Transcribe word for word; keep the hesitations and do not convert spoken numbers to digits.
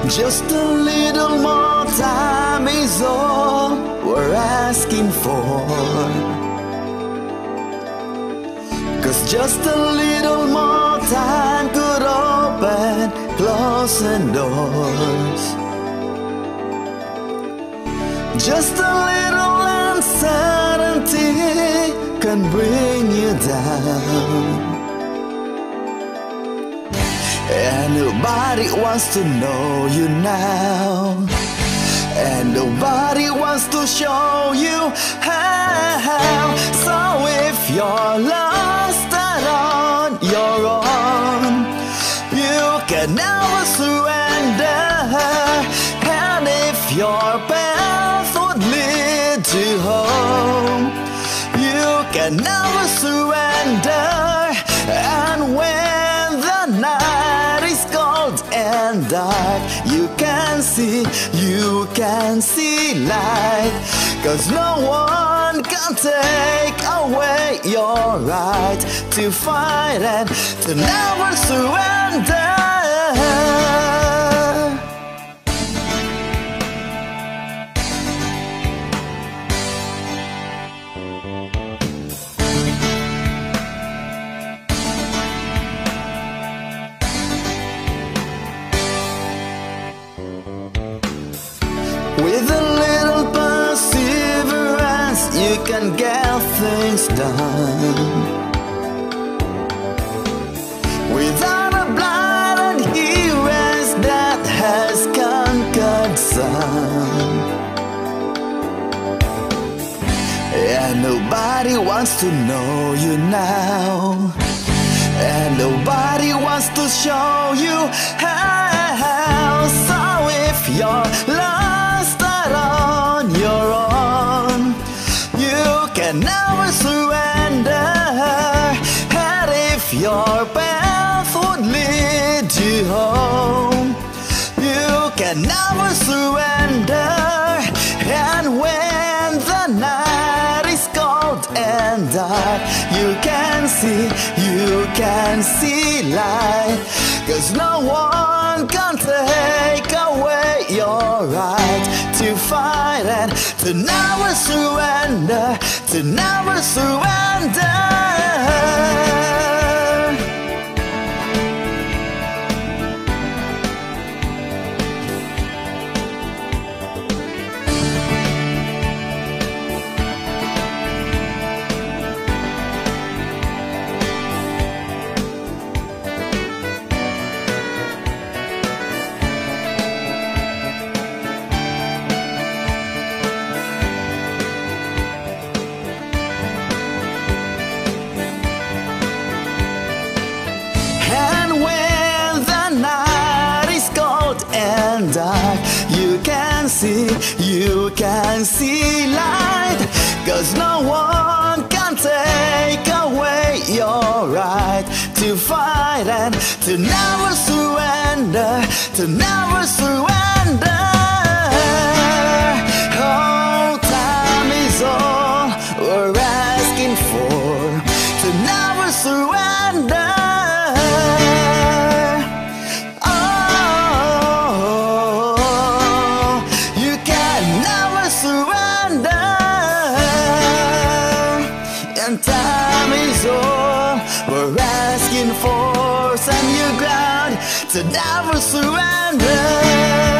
Just a little more time is all we're asking for. 'Cause just a little more time could open closing doors. Just a little uncertainty can bring you down. And nobody wants to know you now. And nobody wants to show you how. So if you're lost and on your own, you can never surrender. And if your path would lead you home, you can never surrender. And when the night is cold and dark, you can see, you can see light. 'Cause no one can take away your right to fight and to never surrender. With a little perseverance, you can get things done. Without a blind adherence that has conquered some. And nobody wants to know you now. And nobody wants to show you how. So if you're lost on your own, you can never surrender. And if your path would lead you home, you can never surrender. And when the night is cold and dark, you can see, you can see light. 'Cause no one can take away your right to fight and to never surrender, to never surrender. Dark, you can see, you can see light. 'Cause no one can take away your right to fight and to never surrender, to never surrender. Oh, time is all we're asking for, to never surrender. Time is all we're asking for. Stand your ground, to never surrender.